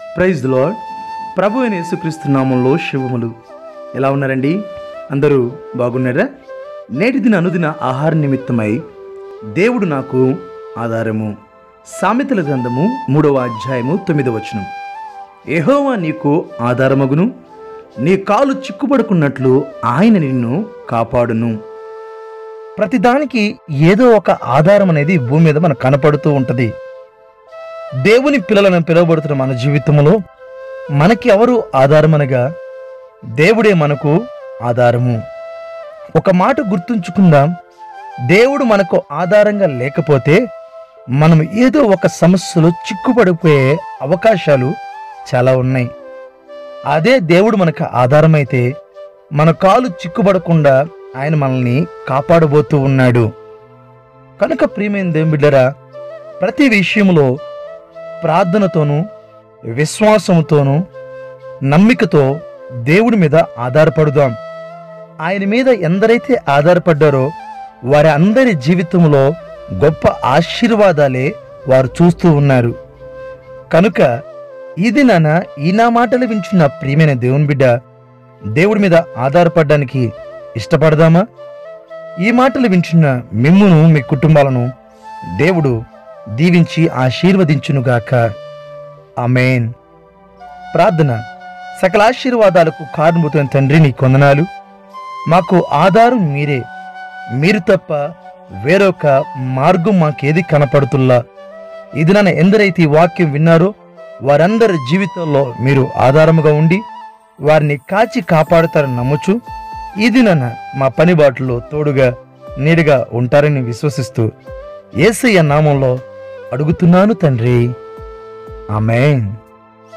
Praise the lord. ప్రభు అయిన యేసుక్రీస్తు నామంలో శుభములు. ఎలా ఉన్నారండి? అందరూ బాగున్నారా? నేటి దిన అనుదిన ఆహార నిమిత్తమై దేవుడు నాకు ఆధారము. సామెతల గ్రంథము 3వ అధ్యాయము 9వ వచనం. యెహోవా నీకు ఆధారమగును, నీ కాలు చిక్కుపడుకున్నట్లు ఆయన నిన్ను కాపాడును. ప్రతిదానికి ఏదో ఒక ఆధారం అనేది భూమి మీద మనకు కనపడుతూ ఉంటుంది. దేవుని పిల్లలను పిలువబడుతున్న మన జీవితంలో మనకి ఎవరు ఆధారమనగా దేవుడే మనకు ఆధారము. ఒక మాట గుర్తుంచుకుందాం, దేవుడు మనకు ఆధారంగా లేకపోతే మనం ఏదో ఒక సమస్యలో చిక్కుపడిపోయే అవకాశాలు చాలా ఉన్నాయి. అదే దేవుడు మనకు ఆధారమైతే మన కాలు చిక్కుపడకుండా ఆయన మనల్ని కాపాడబోతూ ఉన్నాడు. కనుక ప్రియమైన దేవుని బిడ్డలారా, ప్రతి విషయంలో ప్రార్థనతోనూ విశ్వాసంతోనూ నమ్మికతో దేవుడి మీద ఆధారపడుదాం. ఆయన మీద ఎందరైతే ఆధారపడ్డారో వారి అందరి జీవితంలో గొప్ప ఆశీర్వాదాలే వారు చూస్తూ ఉన్నారు. కనుక ఇది ఈ నా మాటలు వింటున్న ప్రియమైన దేవుని బిడ్డ, దేవుడి మీద ఆధారపడడానికి ఇష్టపడదామా? ఈ మాటలు వింటున్న మిమ్మును, మీ కుటుంబాలను దేవుడు దీవించి ఆశీర్వదించునుగాక. ఆమేన్. ప్రార్థన. సకల ఆశీర్వాదాలకు కారణభూతమైన తండ్రి, నీ వందనాలు. మాకు ఆధారం మీరే. మీరు తప్ప వేరొక మార్గం మాకేది కనపడుతుల్లా. ఇది ఎందరైతే ఈ వాక్యం విన్నారో వారందరి జీవితంలో మీరు ఆధారముగా ఉండి వారిని కాచి కాపాడుతారని నమ్ముచు ఇది మా పని బాటలో తోడుగా నీడుగా ఉంటారని విశ్వసిస్తూ యేసయ్య నామంలో అడుగుతున్నాను తండ్రి. ఆమేన్.